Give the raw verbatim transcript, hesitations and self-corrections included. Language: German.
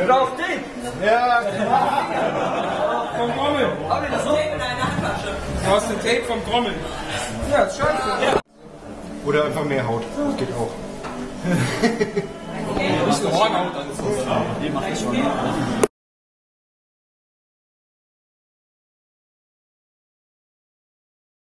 Oder auf Tape. Ja, Vom Grommel. Habe ich das Tape in einer Handtasche? Du hast den Tape vom Grommel. Ja, ist scheiße. oder einfach mehr Haut. Das geht auch. Nicht so Hornhaut, alles so. Die mache ich schon.